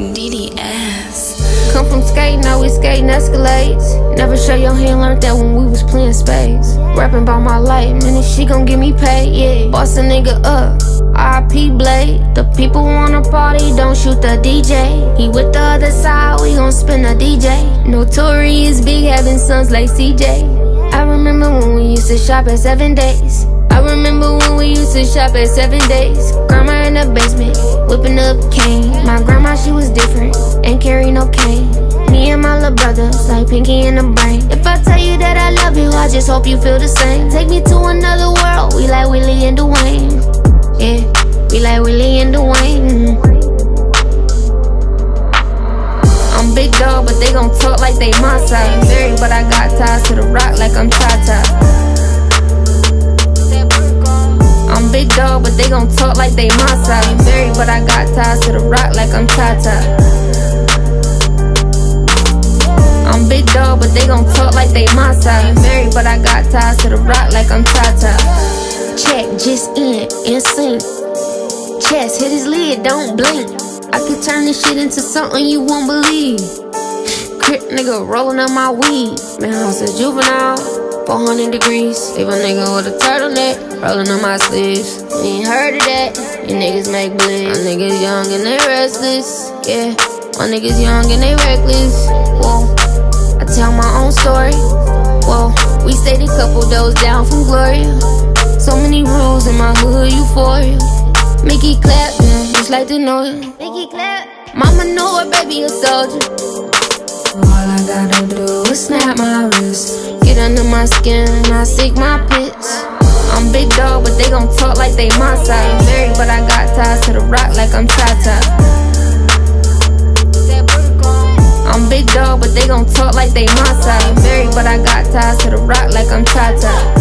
DDS. Come from skating, now we skating Escalades. Never show your hand, learned that when we was playing spades. Rapping about my life, man, and she gon' give me paid, yeah. Boss a nigga up, RIP Blade. The people wanna party, don't shoot the DJ. He with the other side, we gon' spin the DJ. Notorious Big, having sons like CJ. I remember when we used to shop at 7 days. I remember when we used to shop at 7 days. Grandma in the basement, whipping up Caine. My grandma, she was different, ain't carry no cane. Me and my little brothers, like Pinky in the brain. If I tell you that I love you, I just hope you feel the same. Take me to another world, we like Whitley and Dwayne. Yeah, we like Whitley and Dwayne. I'm big dog, but they gon' talk like they my size. Married, but I got ties to the rock like I'm TyTy. I'm big dog, but they gon' talk like they my size. Married, but I got ties to the rock like I'm TyTy. I'm big dog, but they gon' talk like they my size. Married, but I got ties to the rock like I'm TyTy. Check, just in sync. Chest, hit his lid, don't blink. I could turn this shit into something you won't believe. Crip nigga rolling up my weed. Man, I was a juvenile, 400 degrees. Leave a nigga with a turtleneck, rolling up my sleeves. You ain't heard of that, you niggas make believe. My niggas young and they restless, yeah. My niggas young and they reckless, whoa. I tell my own story, whoa. We stayed a couple doors down from Gloria. So many rules in my hood, euphoria. Make it clap, yeah, just like to know you. Make it clap. Mama know her baby a soldier. All I gotta do is snap my wrist. Get under my skin and I sink my pits. I'm big dog, but they gon' talk like they my size. Married, but I got ties to the rock like I'm TyTy. I'm big dog, but they gon' talk like they my size. Married, but I got ties to the rock like I'm TyTy.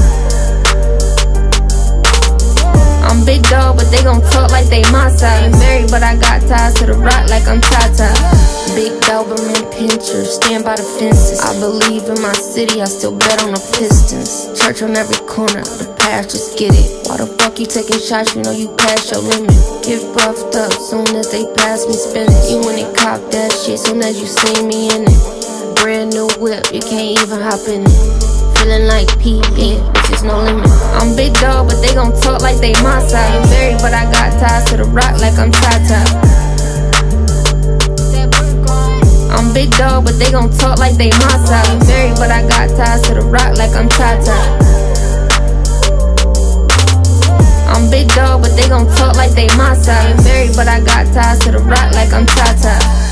I'm big dog, but they gon' talk like they my size. Married, but I got ties to the rock like I'm TyTy. Big Doberman pincher, stand by the fences. I believe in my city, I still bet on the Pistons. Church on every corner, the pastors get it. Why the fuck you taking shots, you know you passed your limit. Get buffed up, soon as they pass me spinning. You went and cop that shit, soon as you see me in it. Brand new whip, you can't even hop in it. Feeling like P, yeah, bitches no limit. I'm big dog, but they gon' talk like they my size. Married, but I got ties to the rock like I'm TyTy. I'm big dog, but they gon' talk like they my size. Married, but I got ties to the rock like I'm TyTy. I'm big dog, but they gon' talk like they my size. Married, but I got ties to the rock like I'm TyTy.